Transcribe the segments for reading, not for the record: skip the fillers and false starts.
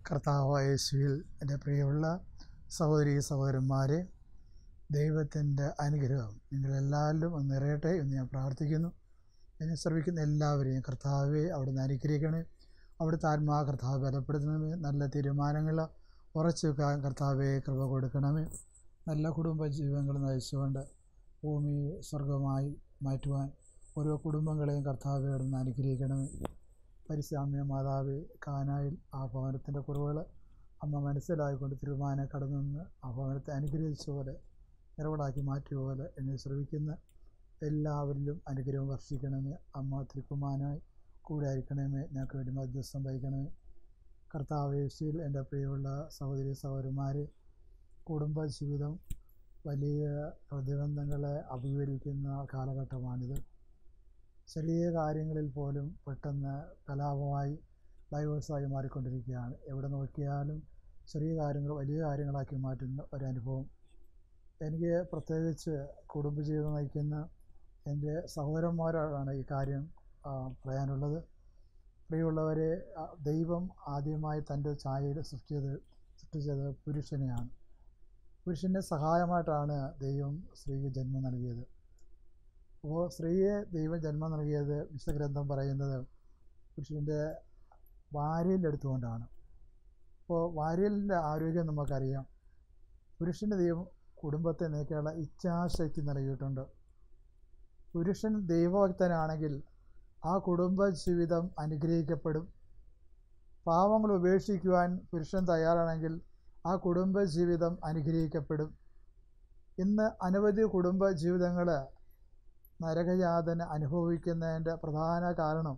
കർത്താവായ യേശുവിൽ എൻ്റെ പ്രിയമുള്ള സഹോദരീ സഹോദരന്മാരെ, ദൈവത്തിൻ്റെ അനുഗ്രഹം നിങ്ങളെല്ലാവരിലും ഒന്ന് നിറയട്ടെ എന്ന് ഞാൻ പ്രാർത്ഥിക്കുന്നു. എന്നെ ശ്രമിക്കുന്ന എല്ലാവരെയും കർത്താവെ അവിടുന്ന് അനുഗ്രഹിക്കണേ. അവിടുത്തെ ആത്മാ കർത്താവ് ബലപ്പെടുത്തണമേ. നല്ല തീരുമാനങ്ങൾ ഉറച്ചു വെക്കാൻ കർത്താവെ കൃപ കൊടുക്കണമേ. നല്ല കുടുംബ ജീവിതങ്ങൾ നയിച്ചുകൊണ്ട് ഭൂമി സ്വർഗമായി മാറ്റുവാൻ ഓരോ കുടുംബങ്ങളെയും കർത്താവെ അവിടുന്ന് അനുഗ്രഹിക്കണമേ. പരിശാമ്യ മാതാവേ, കാനായിൽ ആ ഭവനത്തിൻ്റെ കുറവുകൾ അമ്മ മനസ്സിലായിക്കൊണ്ട് തീരുമാനം കടന്നു ആ ഭവനത്തെ അനുഗ്രഹിച്ച പോലെ നിറവടാക്കി മാറ്റിയ പോലെ എന്നെ ശ്രമിക്കുന്ന എല്ലാവരിലും അനുഗ്രഹം വർഷിക്കണമേ. അമ്മ തിരുക്കുമാനായി കൂടെ ആയിരിക്കണമേ. ഞങ്ങൾക്ക് വേണ്ടി മധ്യസ്ഥം വഹിക്കണമേ. കർത്താവ് യേശുവിൽ എൻ്റെ പ്രിയമുള്ള സഹോദരി സഹോദരന്മാരെ, കുടുംബ ജീവിതം വലിയ പ്രതിബന്ധങ്ങളെ അഭിമുഖീകരിക്കുന്ന കാലഘട്ടമാണിത്. ചെറിയ കാര്യങ്ങളിൽ പോലും പെട്ടെന്ന് കലാപമായി ഡൈവേഴ്സായി മാറിക്കൊണ്ടിരിക്കുകയാണ്. എവിടെ നോക്കിയാലും ചെറിയ കാര്യങ്ങൾ വലിയ കാര്യങ്ങളാക്കി മാറ്റുന്ന ഒരനുഭവം. എനിക്ക് പ്രത്യേകിച്ച് കുടുംബജീവിതം നയിക്കുന്ന എൻ്റെ സഹോദരന്മാരോടാണ് ഈ കാര്യം പറയാനുള്ളത്. പ്രിയമുള്ളവരെ, ദൈവം ആദ്യമായി തൻ്റെ ഛായയിൽ സൃഷ്ടിച്ചത് പുരുഷനെയാണ്. പുരുഷൻ്റെ സഹായമായിട്ടാണ് ദൈവം സ്ത്രീക്ക് ജന്മം നൽകിയത്. അപ്പോൾ സ്ത്രീയെ ദൈവം ജന്മം നൽകിയത് വിശുദ്ധഗ്രന്ഥം പറയുന്നത് പുരുഷൻ്റെ വാരിയലെടുത്തുകൊണ്ടാണ്. അപ്പോൾ വാരിയലിൻ്റെ ആരോഗ്യം നമുക്കറിയാം. പുരുഷൻ്റെ ദൈവം കുടുംബത്തെ നയിക്കാനുള്ള ഇച്ഛാശക്തി നൽകിയിട്ടുണ്ട്. പുരുഷൻ ദൈവഭക്തനാണെങ്കിൽ ആ കുടുംബ ജീവിതം അനുഗ്രഹിക്കപ്പെടും. പാവങ്ങൾ ഉപേക്ഷിക്കുവാൻ പുരുഷൻ തയ്യാറാണെങ്കിൽ ആ കുടുംബ ജീവിതം അനുഗ്രഹിക്കപ്പെടും. ഇന്ന് അനവധി കുടുംബ ജീവിതങ്ങൾ നരകയാതന അനുഭവിക്കുന്നതിൻ്റെ പ്രധാന കാരണം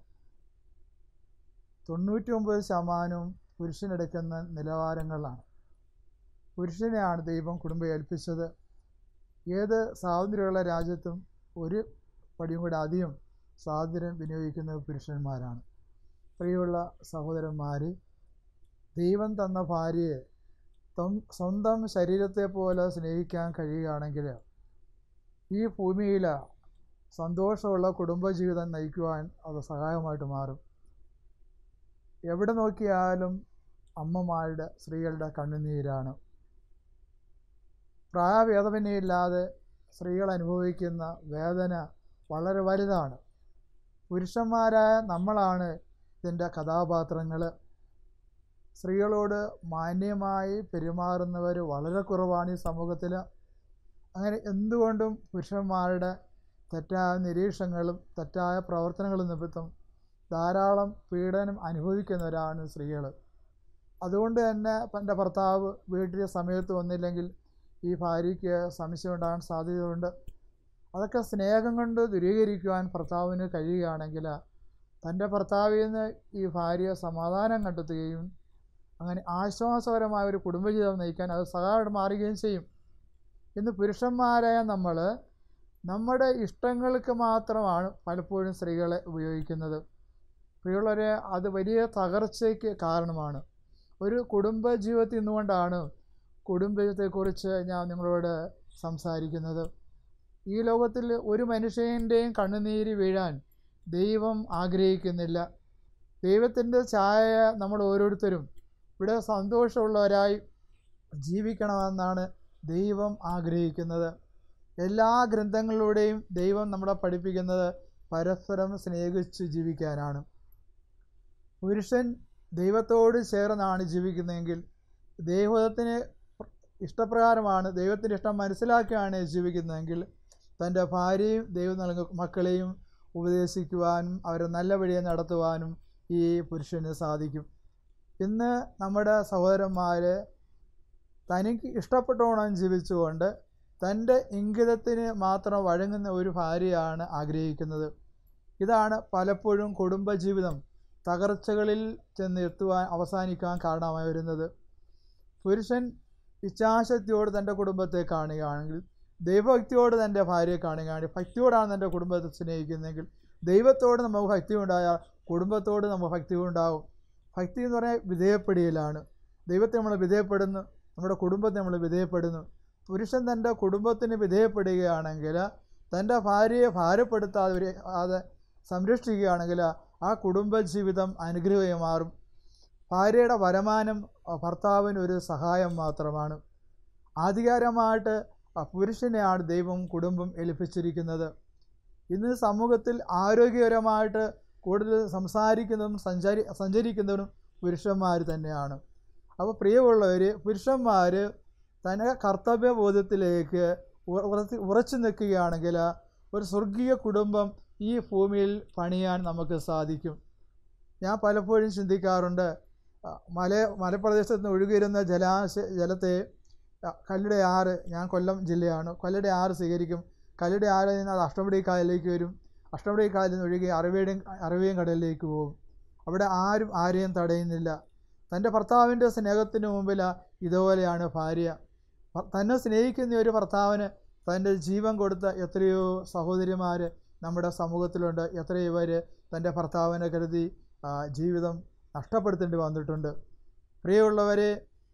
99% പുരുഷനെടുക്കുന്ന നിലവാരങ്ങളാണ്. പുരുഷനെയാണ് ദൈവം കുടുംബം ഏൽപ്പിച്ചത്. ഏത് സ്വാതന്ത്ര്യമുള്ള രാജ്യത്തും ഒരു പടിയും കൂടെ അധികം സ്വാതന്ത്ര്യം വിനിയോഗിക്കുന്ന പുരുഷന്മാരാണ്. പ്രിയമുള്ള സഹോദരന്മാർ, ദൈവം തന്ന ഭാര്യയെ സ്വന്തം ശരീരത്തെ പോലെ സ്നേഹിക്കാൻ കഴിയുകയാണെങ്കിൽ ഈ ഭൂമിയിൽ സന്തോഷമുള്ള കുടുംബജീവിതം നയിക്കുവാൻ അത് സഹായമായിട്ട് മാറും. എവിടെ നോക്കിയാലും അമ്മമാരുടെ സ്ത്രീകളുടെ കണ്ണുനീരാണ്. പ്രായഭേദമന്യമില്ലാതെ സ്ത്രീകൾ അനുഭവിക്കുന്ന വേദന വളരെ വലുതാണ്. പുരുഷന്മാരായ നമ്മളാണ് ഇതിൻ്റെ കഥാപാത്രങ്ങൾ. സ്ത്രീകളോട് മാന്യമായി പെരുമാറുന്നവർ വളരെ കുറവാണ് ഈ സമൂഹത്തിൽ. അങ്ങനെ എന്തുകൊണ്ടും പുരുഷന്മാരുടെ തെറ്റായ നിരീക്ഷണങ്ങളും തെറ്റായ പ്രവർത്തനങ്ങളും നിമിത്തം ധാരാളം പീഡനം അനുഭവിക്കുന്നവരാണ് സ്ത്രീകൾ. അതുകൊണ്ട് തന്നെ തൻ്റെ ഭർത്താവ് വീട്ടിൽ സമയത്ത് വന്നില്ലെങ്കിൽ ഈ ഭാര്യയ്ക്ക് സംശയം ഉണ്ടാകാൻ സാധ്യതയുണ്ട്. അതൊക്കെ സ്നേഹം കൊണ്ട് ദൂരീകരിക്കുവാൻ ഭർത്താവിന് കഴിയുകയാണെങ്കിൽ തൻ്റെ ഭർത്താവിൽ നിന്ന് ഈ ഭാര്യ സമാധാനം കണ്ടെത്തുകയും അങ്ങനെ ആശ്വാസപരമായ ഒരു കുടുംബജീവിതം നയിക്കാൻ അത് സഹായമായിട്ട് മാറുകയും ചെയ്യും. ഇന്ന് പുരുഷന്മാരായ നമ്മൾ നമ്മുടെ ഇഷ്ടങ്ങൾക്ക് മാത്രമാണ് പലപ്പോഴും സ്ത്രീകളെ ഉപയോഗിക്കുന്നത്. പ്രിയമുള്ളവരെ, അത് വലിയ തകർച്ചയ്ക്ക് കാരണമാണ്. ഒരു കുടുംബ ജീവിതത്തിൽ നിന്നുകൊണ്ടാണ് കുടുംബത്തെക്കുറിച്ച് ഞാൻ നിങ്ങളോട് സംസാരിക്കുന്നത്. ഈ ലോകത്തിൽ ഒരു മനുഷ്യൻ്റെയും കണ്ണുനീര് വീഴാൻ ദൈവം ആഗ്രഹിക്കുന്നില്ല. ദൈവത്തിൻ്റെ ഛായ നമ്മൾ ഓരോരുത്തരും ഇവിടെ സന്തോഷമുള്ളവരായി ജീവിക്കണമെന്നാണ് ദൈവം ആഗ്രഹിക്കുന്നത്. എല്ലാ ഗ്രന്ഥങ്ങളിലൂടെയും ദൈവം നമ്മളെ പഠിപ്പിക്കുന്നത് പരസ്പരം സ്നേഹിച്ച് ജീവിക്കാനാണ്. പുരുഷൻ ദൈവത്തോട് ചേർന്നാണ് ജീവിക്കുന്നതെങ്കിൽ ദൈവത്തിന് ഇഷ്ടപ്രകാരമാണ്, ദൈവത്തിൻ്റെ ഇഷ്ടം മനസ്സിലാക്കിയാണ് ജീവിക്കുന്നതെങ്കിൽ തൻ്റെ ഭാര്യയും ദൈവം നൽകുന്ന മക്കളെയും ഉപദേശിക്കുവാനും അവരെ നല്ല വഴിയെ നടത്തുവാനും ഈ പുരുഷന് സാധിക്കും. ഇന്ന് നമ്മുടെ സഹോദരന്മാർ തനിക്ക് ഇഷ്ടപ്പെട്ടോണം ജീവിച്ചുകൊണ്ട് തൻ്റെ ഇംഗിതത്തിന് മാത്രം വഴങ്ങുന്ന ഒരു ഭാര്യയാണ് ആഗ്രഹിക്കുന്നത്. ഇതാണ് പലപ്പോഴും കുടുംബജീവിതം തകർച്ചകളിൽ ചെന്ന് എത്തുവാൻ അവസാനിക്കാൻ കാരണമായി വരുന്നത്. പുരുഷൻ ഇച്ഛാശക്തിയോട് തൻ്റെ കുടുംബത്തെ കാണുകയാണെങ്കിൽ, ദൈവഭക്തിയോട് തൻ്റെ ഭാര്യയെ കാണുകയാണെങ്കിൽ, ഭക്തിയോടാണ് തൻ്റെ കുടുംബത്തെ സ്നേഹിക്കുന്നതെങ്കിൽ, ദൈവത്തോട് നമുക്ക് ഭക്തി ഉണ്ടായാൽ കുടുംബത്തോട് നമുക്ക് ഭക്തി ഉണ്ടാകും. ഭക്തി എന്ന് പറഞ്ഞാൽ വിധേയപ്പെടുകയിലാണ്. ദൈവത്തെ നമ്മൾ വിധേയപ്പെടുന്നു, നമ്മുടെ കുടുംബത്തെ നമ്മൾ വിധേയപ്പെടുന്നു. പുരുഷൻ തൻ്റെ കുടുംബത്തിന് വിധേയപ്പെടുകയാണെങ്കിൽ, തൻ്റെ ഭാര്യയെ ഭാരപ്പെടുത്താതെ സംരക്ഷിക്കുകയാണെങ്കിൽ ആ കുടുംബജീവിതം അനുഗ്രഹമായി മാറും. ഭാര്യയുടെ വരുമാനം ഭർത്താവിന് ഒരു സഹായം മാത്രമാണ്. ആധികാരമായിട്ട് പുരുഷനെയാണ് ദൈവം കുടുംബം ഏൽപ്പിച്ചിരിക്കുന്നത്. ഇന്ന് സമൂഹത്തിൽ ആരോഗ്യകരമായിട്ട് കൂടുതൽ സംസാരിക്കുന്നതും സഞ്ചരിക്കുന്നവരും പുരുഷന്മാർ തന്നെയാണ്. അപ്പോൾ പ്രിയമുള്ളവർ, പുരുഷന്മാർ തന്നെ കർത്തവ്യബോധത്തിലേക്ക് ഉറച്ചു നിൽക്കുകയാണെങ്കിൽ ഒരു സ്വർഗീയ കുടുംബം ഈ ഭൂമിയിൽ പണിയാൻ നമുക്ക് സാധിക്കും. ഞാൻ പലപ്പോഴും ചിന്തിക്കാറുണ്ട്, മലപ്രദേശത്ത് നിന്ന് ഒഴുകിയിരുന്ന ജലത്തെ കല്ലുടെ ആറ്, ഞാൻ കൊല്ലം ജില്ലയാണ്, കല്ലുടെ ആറ് സ്വീകരിക്കും. കല്ലുടെ ആറിൽ നിന്ന് അത് അഷ്ടമുടി കായലിലേക്ക് വരും. അഷ്ടമുടി കായലിൽ നിന്ന് ഒഴുകി അറബിയൻ കടലിലേക്ക് പോകും. അവിടെ ആരും ആരെയും തടയുന്നില്ല. തൻ്റെ ഭർത്താവിൻ്റെ സ്നേഹത്തിന് മുമ്പിൽ ഇതുപോലെയാണ് ഭാര്യ. തന്നെ സ്നേഹിക്കുന്ന ഒരു ഭർത്താവിന് തൻ്റെ ജീവൻ കൊടുത്ത എത്രയോ സഹോദരിമാർ നമ്മുടെ സമൂഹത്തിലുണ്ട്. എത്രയോ പേര് തൻ്റെ ഭർത്താവിനെ കരുതി ജീവിതം നഷ്ടപ്പെടുത്തേണ്ടി വന്നിട്ടുണ്ട്. പ്രിയമുള്ളവരെ,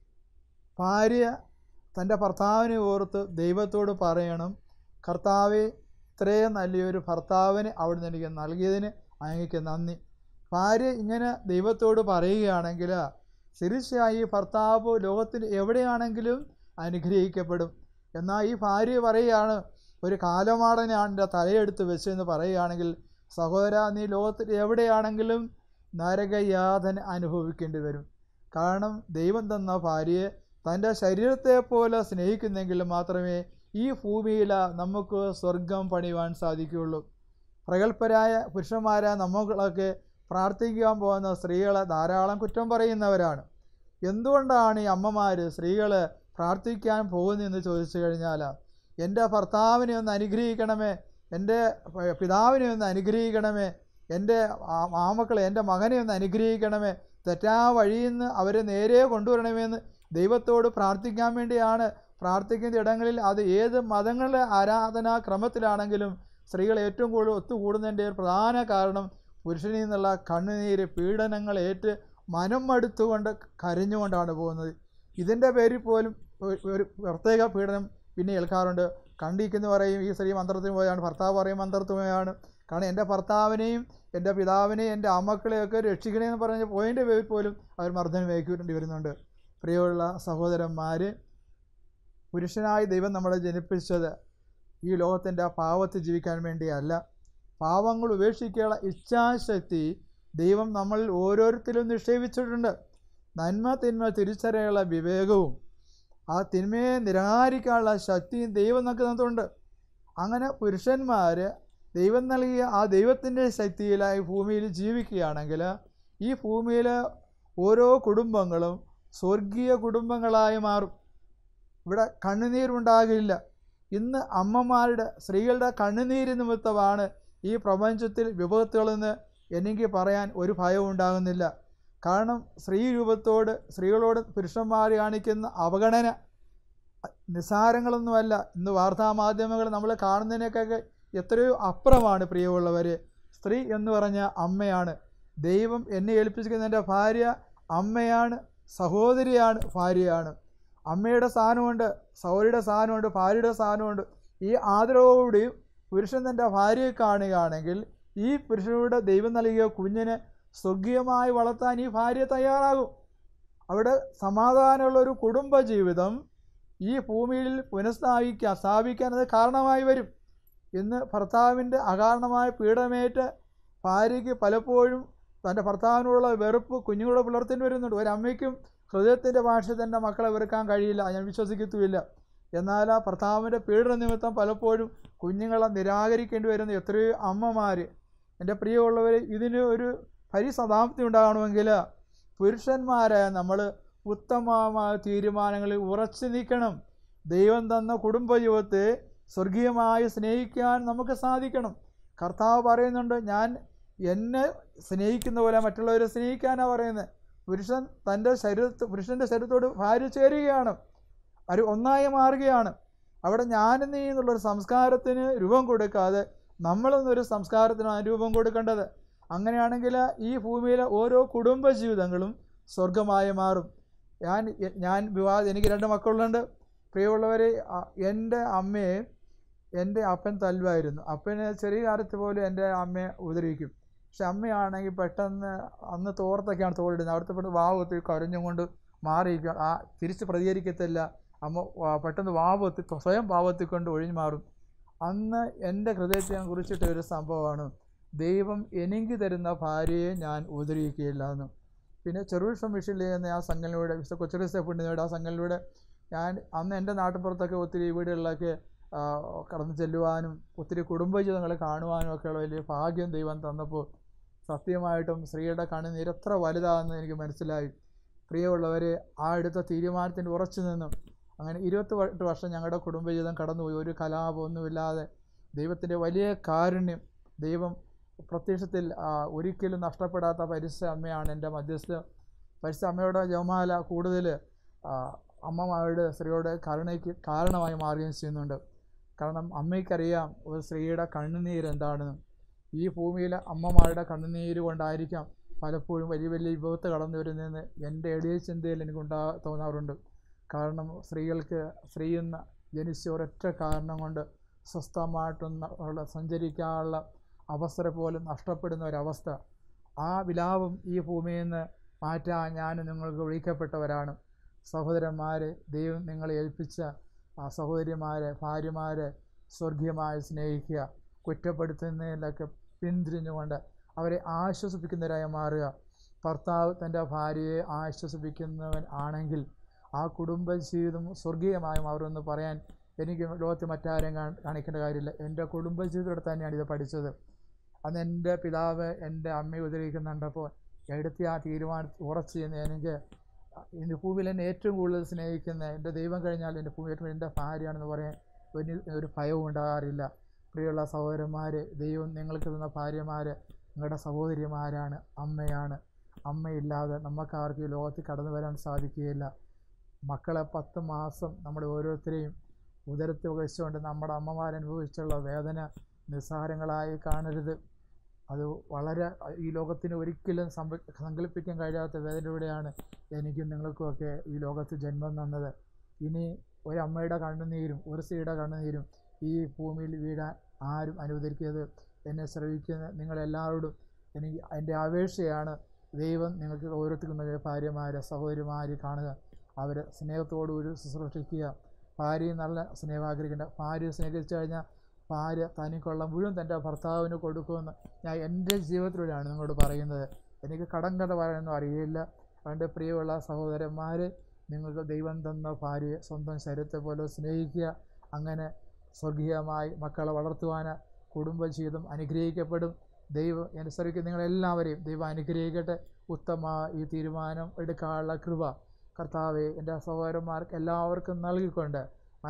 ഭാര്യ തൻ്റെ ഭർത്താവിനെ ഓർത്ത് ദൈവത്തോട് പറയണം, കർത്താവെ, ഇത്രയും നല്ലൊരു ഭർത്താവിന് അവിടുന്ന് എനിക്ക് നൽകിയതിന് അങ്ങേക്ക് നന്ദി. ഭാര്യ ഇങ്ങനെ ദൈവത്തോട് പറയുകയാണെങ്കിൽ തീർച്ചയായും ഈ ഭർത്താവ് ലോകത്തിൽ എവിടെയാണെങ്കിലും അനുഗ്രഹിക്കപ്പെടും. എന്നാൽ ഈ ഭാര്യ പറയുകയാണ്, ഒരു കാലമാടനാണ് എൻ്റെ തലയെടുത്ത് വെച്ചെന്ന് പറയുകയാണെങ്കിൽ, സഹോദര, നീ ലോകത്തിൽ എവിടെയാണെങ്കിലും നരകയാതന അനുഭവിക്കേണ്ടി വരും. കാരണം ദൈവം തന്ന ഭാര്യയെ തൻ്റെ ശരീരത്തെ പോലെ സ്നേഹിക്കുന്നെങ്കിൽ മാത്രമേ ഈ ഭൂമിയിൽ നമുക്ക് സ്വർഗം പണിയുവാൻ സാധിക്കുകയുള്ളൂ. പ്രഗത്ഭരായ പുരുഷന്മാരായ നമ്മളൊക്കെ പ്രാർത്ഥിക്കാൻ പോകുന്ന സ്ത്രീകളെ ധാരാളം കുറ്റം പറയുന്നവരാണ്. എന്തുകൊണ്ടാണ് ഈ അമ്മമാർ സ്ത്രീകൾ പ്രാർത്ഥിക്കാൻ പോകുന്നതെന്ന് ചോദിച്ചു കഴിഞ്ഞാൽ, എൻ്റെ ഭർത്താവിനെ ഒന്ന് അനുഗ്രഹിക്കണമേ, എൻ്റെ പിതാവിനെ ഒന്ന് അനുഗ്രഹിക്കണമേ, എൻ്റെ ആമക്കളെ, എൻ്റെ മകനെ ഒന്ന് അനുഗ്രഹിക്കണമേ, തെറ്റാ വഴിയിൽ നിന്ന് അവരെ നേരെ കൊണ്ടുവരണമെന്ന് ദൈവത്തോട് പ്രാർത്ഥിക്കാൻ വേണ്ടിയാണ്. പ്രാർത്ഥിക്കുന്ന ഇടങ്ങളിൽ അത് ഏത് മതങ്ങളുടെ ആരാധനാക്രമത്തിലാണെങ്കിലും സ്ത്രീകൾ ഏറ്റവും കൂടുതൽ ഒത്തുകൂടുന്നതിൻ്റെ ഒരു പ്രധാന കാരണം പുരുഷനിൽ നിന്നുള്ള കണ്ണുനീര്, പീഡനങ്ങൾ ഏറ്റ് മനം മടുത്തുകൊണ്ട് കരഞ്ഞുകൊണ്ടാണ് പോകുന്നത്. ഇതിൻ്റെ പേരിൽ പോലും ഒരു പ്രത്യേക പീഡനം പിന്നെ ഏൽക്കാറുണ്ട്. കണ്ടിരിക്കുന്നു പറയും, ഈ സ്ത്രീ മന്ത്രത്തിന് പോയാണ്, ഭർത്താവ് പറയും മന്ത്രത്തുമയാണ്. കാരണം എൻ്റെ ഭർത്താവിനെയും എൻ്റെ പിതാവിനെയും എൻ്റെ അമ്മക്കളെയൊക്കെ രക്ഷിക്കണമെന്ന് പറഞ്ഞ് പോയിൻ്റെ പേരിൽ പോലും അവർ മർദ്ദനം ഏൽക്കേണ്ടി വരുന്നുണ്ട്. പ്രിയമുള്ള സഹോദരന്മാർ, പുരുഷനായി ദൈവം നമ്മളെ ജനിപ്പിച്ചത് ഈ ലോകത്തിൻ്റെ പാവത്തിൽ ജീവിക്കാൻ വേണ്ടിയല്ല. പാവങ്ങൾ ഉപേക്ഷിക്കാനുള്ള ഇച്ഛാശക്തി ദൈവം നമ്മൾ ഓരോരുത്തരും നിക്ഷേപിച്ചിട്ടുണ്ട്. നന്മ തിന്മ തിരിച്ചറിയാനുള്ള വിവേകവും ആ തിന്മയെ നിരാകരിക്കാനുള്ള ശക്തിയും ദൈവം നമുക്ക് തന്നിട്ടുണ്ട്. അങ്ങനെ പുരുഷന്മാർ ദൈവം നൽകിയ ആ ദൈവത്തിൻ്റെ ശക്തിയിലായി ഭൂമിയിൽ ജീവിക്കുകയാണെങ്കിൽ ഈ ഭൂമിയിൽ ഓരോ കുടുംബങ്ങളും സ്വർഗീയ കുടുംബങ്ങളായി മാറും. ഇവിടെ കണ്ണുനീരുണ്ടാകില്ല. ഇന്ന് അമ്മമാരുടെ, സ്ത്രീകളുടെ കണ്ണുനീര് നിമിത്തമാണ് ഈ പ്രപഞ്ചത്തിൽ വിപത്തുകളെന്ന് എനിക്ക് പറയാൻ ഒരു ഭയവും ഉണ്ടാകുന്നില്ല. കാരണം സ്ത്രീകളോട് പുരുഷന്മാർ കാണിക്കുന്ന അവഗണന നിസ്സാരങ്ങളൊന്നുമല്ല. ഇന്ന് വാർത്താമാധ്യമങ്ങൾ നമ്മൾ കാണുന്നതിനൊക്കെ എത്രയോ അപ്പുറമാണ്. പ്രിയമുള്ളവർ, സ്ത്രീ എന്ന് പറഞ്ഞ അമ്മയാണ്. ദൈവം എന്നെ ഏൽപ്പിച്ചിരിക്കുന്ന എൻ്റെ ഭാര്യ അമ്മയാണ്, സഹോദരിയാണ്, ഭാര്യയാണ്. അമ്മയുടെ സ്ഥാനമുണ്ട്, സഹോദരിയുടെ സ്ഥാനമുണ്ട്, ഭാര്യയുടെ സ്ഥാനമുണ്ട്. ഈ ആദരവോടുകൂടി പുരുഷൻ തൻ്റെ ഭാര്യയെ കാണുകയാണെങ്കിൽ ഈ പുരുഷനോട് ദൈവം നൽകിയ കുഞ്ഞിനെ സ്വർഗീയമായി വളർത്താൻ ഈ ഭാര്യ തയ്യാറാകും. അവിടെ സമാധാനമുള്ളൊരു കുടുംബജീവിതം ഈ ഭൂമിയിൽ സ്ഥാപിക്കാൻ അത് കാരണമായി വരും. ഇന്ന് ഭർത്താവിൻ്റെ അകാരണമായ പീഡനമേറ്റ് ഭാര്യയ്ക്ക് പലപ്പോഴും തൻ്റെ ഭർത്താവിനോടുള്ള വെറുപ്പ് കുഞ്ഞുങ്ങളെ പുലർത്തേണ്ടി വരുന്നുണ്ട്. ഒരമ്മയ്ക്കും ഹൃദയത്തിൻ്റെ ഭാഷ തൻ്റെ മക്കളെ വെറുക്കാൻ കഴിയില്ല, ഞാൻ വിശ്വസിക്കത്തുമില്ല. എന്നാൽ ആ ഭർത്താവിൻ്റെ പീഡന നിമിത്തം പലപ്പോഴും കുഞ്ഞുങ്ങളെ നിരാകരിക്കേണ്ടി വരുന്ന എത്രയോ അമ്മമാർ. എൻ്റെ പ്രിയമുള്ളവർ, ഇതിന് ഒരു പരിസമാപ്തി ഉണ്ടാകണമെങ്കിൽ പുരുഷന്മാരായ നമ്മൾ ഉത്തമമായ തീരുമാനങ്ങളിൽ ഉറച്ചു നിൽക്കണം. ദൈവം തന്ന കുടുംബജീവിതത്തെ സ്വർഗീയമായി സ്നേഹിക്കാൻ നമുക്ക് സാധിക്കണം. കർത്താവ് പറയുന്നുണ്ട്, ഞാൻ എന്നെ സ്നേഹിക്കുന്ന പോലെ മറ്റുള്ളവരെ സ്നേഹിക്കാനാണ് പറയുന്നത്. പുരുഷൻ്റെ ശരീരത്തോട് ഭാര്യ ചേരുകയാണ്, അവർ ഒന്നായി മാറുകയാണ്. അവിടെ ഞാനും നീ എന്നുള്ളൊരു സംസ്കാരത്തിന് രൂപം കൊടുക്കാതെ നമ്മളെന്നൊരു സംസ്കാരത്തിനാണ് രൂപം കൊടുക്കേണ്ടത്. അങ്ങനെയാണെങ്കിൽ ഈ ഭൂമിയിലെ ഓരോ കുടുംബജീവിതങ്ങളും സ്വർഗമായി മാറും. എനിക്ക് 2 മക്കളുണ്ട്. പ്രിയമുള്ളവരെ, എൻ്റെ അമ്മയെ എൻ്റെ അപ്പൻ തല്ലുമായിരുന്നു. അപ്പന് ചെറിയ കാലത്ത് പോലും എൻ്റെ അമ്മയെ ഉപദ്രവിക്കും. പക്ഷെ അമ്മയാണെങ്കിൽ പെട്ടെന്ന് അന്ന് തോർത്തൊക്കെയാണ് തോളിടുന്നത്. അവിടുത്തെ പെട്ടെന്ന് വാവത്തി കരഞ്ഞും കൊണ്ട് മാറിയിരിക്കുക, തിരിച്ച് പ്രതികരിക്കത്തില്ല. അമ്മ പെട്ടെന്ന് സ്വയം വാവത്തിക്കൊണ്ട് ഒഴിഞ്ഞു മാറും. അന്ന് എൻ്റെ ഹൃദയത്തെ ഞാൻ കുറിച്ചിട്ട ഒരു സംഭവമാണ്, ദൈവം എനിക്ക് തരുന്ന ഭാര്യയെ ഞാൻ ഉപദ്രവിക്കുകയില്ല എന്ന്. പിന്നെ ചെറുവിഷം മിഷനിൽ ചെയ്യുന്ന ആ സംഘങ്ങളിലൂടെ, വിശുദ്ധ കൊച്ചറിസ പുണ്യതയുടെ ആ സംഘങ്ങളിലൂടെ ഞാൻ അന്ന് എൻ്റെ നാട്ടിൻപുറത്തൊക്കെ ഒത്തിരി വീടുകളിലൊക്കെ കടന്നു ചെല്ലുവാനും ഒത്തിരി കുടുംബജീവിതങ്ങൾ കാണുവാനും ഒക്കെയുള്ള വലിയ ഭാഗ്യം ദൈവം തന്നപ്പോൾ സത്യമായിട്ടും സ്ത്രീയുടെ കണ്ണുനീര് എത്ര വലുതാണെന്ന് എനിക്ക് മനസ്സിലായി. പ്രിയമുള്ളവരെ, ആ എടുത്ത തീരുമാനത്തിന് ഉറച്ചു നിന്നും അങ്ങനെ 28 വർഷം ഞങ്ങളുടെ കുടുംബജീവിതം കടന്നുപോയി. ഒരു കലാപമൊന്നുമില്ലാതെ ദൈവത്തിൻ്റെ വലിയ കാരുണ്യം, ദൈവം പ്രത്യക്ഷത്തിൽ ഒരിക്കലും നഷ്ടപ്പെടാത്ത പരിശുദ്ധ അമ്മയാണ് എൻ്റെ മധ്യസ്ഥ. പരിശുദ്ധ അമ്മയുടെ ജപമാല കൂടുതൽ അമ്മമാരുടെ സ്ത്രീയുടെ കരുണയ്ക്ക് കാരണമായി മാറുകയും ചെയ്യുന്നുണ്ട്. കാരണം അമ്മയ്ക്കറിയാം ഒരു സ്ത്രീയുടെ കണ്ണുനീര് എന്താണെന്ന്. ഈ ഭൂമിയിലെ അമ്മമാരുടെ കണ്ണുനീര് കൊണ്ടായിരിക്കാം പലപ്പോഴും വലിയ വലിയ വിപത്ത് കടന്നു വരുന്നതെന്ന് എൻ്റെ എളിയ ചിന്തയിൽ എനിക്ക് തോന്നാറുണ്ട്. കാരണം സ്ത്രീയെന്ന ജനിച്ച ഒരൊറ്റ കാരണം കൊണ്ട് സ്വസ്ഥമായിട്ടുള്ള സഞ്ചരിക്കാനുള്ള അവസരം പോലും നഷ്ടപ്പെടുന്ന ഒരവസ്ഥ. ആ വിലാപം ഈ ഭൂമിയിൽ നിന്ന് മാറ്റാൻ ഞാൻ നിങ്ങൾക്ക് വിളിക്കപ്പെട്ടവരാണ്. സഹോദരന്മാരെ, ദൈവം നിങ്ങളെ ഏൽപ്പിച്ച ആ സഹോദരിമാരെ, ഭാര്യമാരെ സ്വർഗീയമായി സ്നേഹിക്കുക. കുറ്റപ്പെടുത്തുന്നതിലൊക്കെ പിന്തിരിഞ്ഞുകൊണ്ട് അവരെ ആശ്വസിപ്പിക്കുന്നവരായി മാറുക. ഭർത്താവ് തൻ്റെ ഭാര്യയെ ആശ്വസിപ്പിക്കുന്നവൻ ആണെങ്കിൽ ആ കുടുംബജീവിതം സ്വർഗീയമായി മാറുമെന്ന് പറയാൻ എനിക്ക് ലോകത്ത് മറ്റാരും കാണിക്കേണ്ട കാര്യമില്ല. എൻ്റെ കുടുംബജീവിതത്തോടെ തന്നെയാണ് ഇത് പഠിച്ചത്. അന്ന് എൻ്റെ പിതാവ് എൻ്റെ അമ്മയെ ഉപദ്രവിക്കുന്നുണ്ടപ്പോൾ എടുത്ത ആ തീരുമാനത്തിൽ ഉറച്ചു ചെയ്യുന്ന എനിക്ക് എൻ്റെ ഭൂമിയിൽ എന്നെ ഏറ്റവും കൂടുതൽ സ്നേഹിക്കുന്ന എൻ്റെ ദൈവം കഴിഞ്ഞാൽ എൻ്റെ ഭൂമി ഏറ്റവും എൻ്റെ ഭാര്യയാണെന്ന് പറയാൻ ഒരു ഭയവും ഉണ്ടാകാറില്ല. പ്രിയമുള്ള സഹോദരന്മാരെ, ദൈവം നിങ്ങൾക്ക് തന്ന ഭാര്യമാർ നിങ്ങളുടെ സഹോദരിമാരാണ്, അമ്മയാണ്. അമ്മയില്ലാതെ നമുക്കാർക്കും ഈ ലോകത്തിൽ കടന്നു വരാൻ സാധിക്കുകയില്ല. മക്കളെ 10 മാസം നമ്മുടെ ഓരോരുത്തരെയും ഉദരത്തിൽ വഹിച്ചുകൊണ്ട് നമ്മുടെ അമ്മമാരനുഭവിച്ചുള്ള വേദന നിസ്സാരങ്ങളായി കാണരുത്. അത് വളരെ ഈ ലോകത്തിന് ഒരിക്കലും സങ്കല്പിക്കാൻ കഴിയാത്ത വേദനയോടെയാണ് എനിക്കും നിങ്ങൾക്കുമൊക്കെ ഈ ലോകത്ത് ജന്മം തന്നത്. ഇനി ഒരമ്മയുടെ കണ്ണുനീരും ഒരു സ്ത്രീയുടെ കണ്ണുനീരും ഈ ഭൂമിയിൽ വീഴാൻ ആരും അനുവദിക്കരുത്. എന്നെ ശ്രവിക്കുന്ന നിങ്ങളെല്ലാവരോടും എൻ്റെ അപേക്ഷയാണ്, ദൈവം നിങ്ങൾക്ക് ഓരോരുത്തർക്കും ഭാര്യമാരെ സഹോദരിമാരെ കാണുക, അവരെ സ്നേഹത്തോടുകൂടി ശുശ്രൂഷിക്കുക. ഭാര്യയും നല്ല സ്നേഹം ആഗ്രഹിക്കേണ്ട. ഭാര്യ സ്നേഹിച്ചു കഴിഞ്ഞാൽ ഭാര്യ തനിക്കുള്ള മുഴുവൻ തൻ്റെ ഭർത്താവിന് കൊടുക്കുമെന്ന് ഞാൻ എൻ്റെ ജീവിതത്തിലൂടെയാണ് നിങ്ങളോട് പറയുന്നത്. എനിക്ക് കടം കഥ പറയാനൊന്നും അറിയില്ല. അതുകൊണ്ട് പ്രിയമുള്ള സഹോദരന്മാർ, നിങ്ങൾക്ക് ദൈവം തന്ന ഭാര്യയെ സ്വന്തം ശരീരത്തെ പോലെ സ്നേഹിക്കുക. അങ്ങനെ സ്വർഗീയമായി മക്കളെ വളർത്തുവാൻ കുടുംബജീവിതം അനുഗ്രഹിക്കപ്പെടും. ദൈവം അനുസരിക്കുന്ന നിങ്ങളെല്ലാവരെയും ദൈവം അനുഗ്രഹിക്കട്ടെ. ഉത്തമ ഈ തീരുമാനം എടുക്കാനുള്ള കൃപ കർത്താവെ എൻ്റെ സഹോദരന്മാർക്ക് എല്ലാവർക്കും നൽകിക്കൊണ്ട്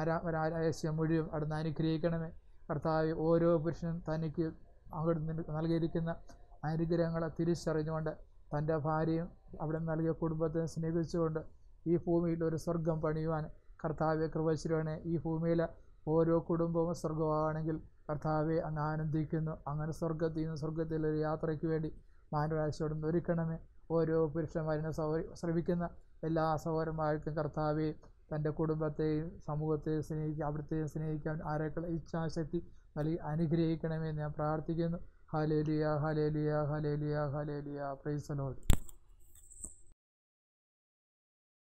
ഒരാഴ്ച മുഴുവൻ അവിടുന്ന് അനുഗ്രഹിക്കണമേ. കർത്താവെ, ഓരോ പുരുഷനും തനിക്ക് അവിടുന്ന് നൽകിയിരിക്കുന്ന അനുഗ്രഹങ്ങളെ തിരിച്ചറിഞ്ഞുകൊണ്ട് തൻ്റെ ഭാര്യയും അവിടെ നൽകിയ കുടുംബത്തെ സ്നേഹിച്ചുകൊണ്ട് ഈ ഭൂമിയിൽ ഒരു സ്വർഗം പണിയുവാൻ കർത്താവെ കൃപശ്രീയാണ്. ഈ ഭൂമിയിലെ ഓരോ കുടുംബവും സ്വർഗമാണെങ്കിൽ കർത്താവെ അങ്ങ് ആനന്ദിക്കുന്നു. അങ്ങനെ സ്വർഗത്തിലൊരു യാത്രയ്ക്ക് വേണ്ടി മാനവരാശിയോടും ഒരുക്കണമേ. ഓരോ പുരുഷന്മാരിനെ ശ്രമിക്കുന്ന എല്ലാ സഹോദരന്മാർക്കും കർത്താവെ തൻ്റെ കുടുംബത്തെയും സമൂഹത്തെയും സ്നേഹിക്കുക, അവിടുത്തെയും സ്നേഹിക്കാൻ ആരെക്കുള്ള ഇച്ഛാശക്തി നൽകി അനുഗ്രഹിക്കണമെന്ന് ഞാൻ പ്രാർത്ഥിക്കുന്നു. Hallelujah, hallelujah, hallelujah, hallelujah. Praise the Lord.